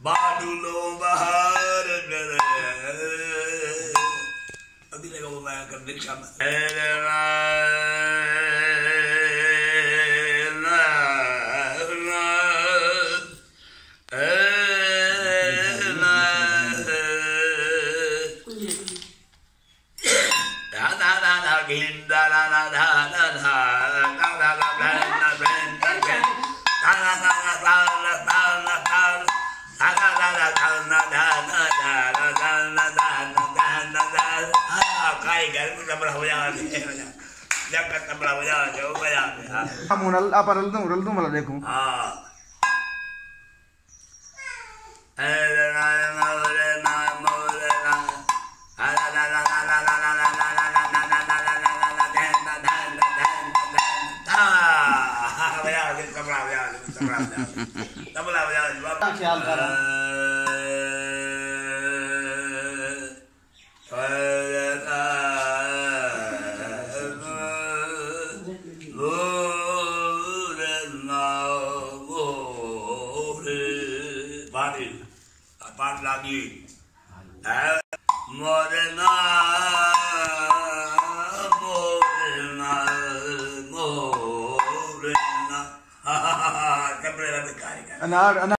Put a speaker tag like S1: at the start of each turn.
S1: बादलों बहार अभी लगा वो मैं कर दीक्षा में
S2: मुरल मला देखूं ख्याल करा पाठ लागी मोरना मोरना मोरना कपड़े रख